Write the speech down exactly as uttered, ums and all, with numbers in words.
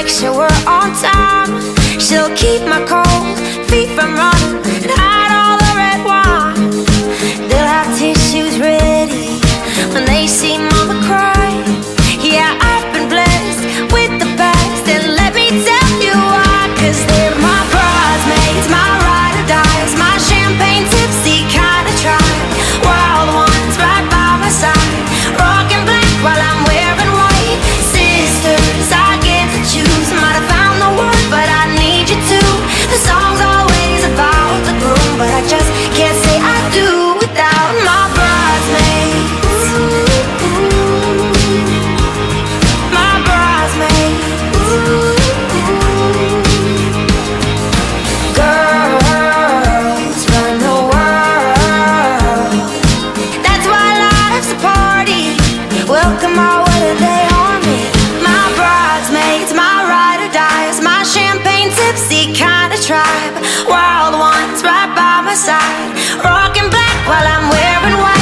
make sure we're on time. She'll keep my cold feet from running and hide all the red wine. They'll have tissues ready when they see mama cry. Yeah, I've been blessed with the best, and let me tell you why. Cause they're my bridesmaids, my ride or dies, my champagne tipsy kind of tribe. Wild ones right by my side, rockin' black while I'm wearing white. Sisters, I get to choose. Might have found the word, but I need you to. The song's always about the groom, but I just can't say I do without my bridesmaids. My bridesmaids. Girls run the world. That's why life's a party. Welcome our wedding day on me. My bridesmaids, my ride or dies, my champagne tipsy kind of tribe. Wild ones right by my side, rockin' black while I'm wearing white.